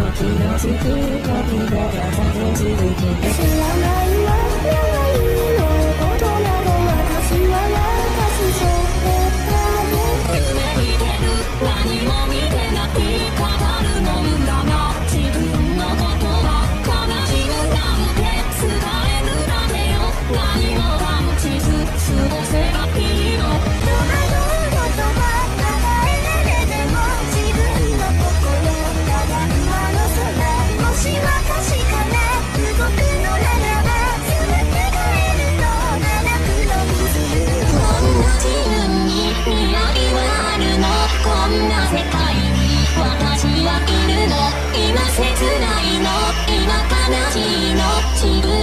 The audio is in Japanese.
気がつく時が風続き知らないわ長いのことなど私は私そう夢見てる何も見てない語るの無駄な自分のことは悲しむなんて伝えるだけよ何も感じず過ごせばいいの戸惑うことは抱えられても自分の心ただ馬の空もし私から動くのならば全て変えるの七黒水こんな自分に未来はあるのこんな世界に私はいるの今切ないの今悲しいの自分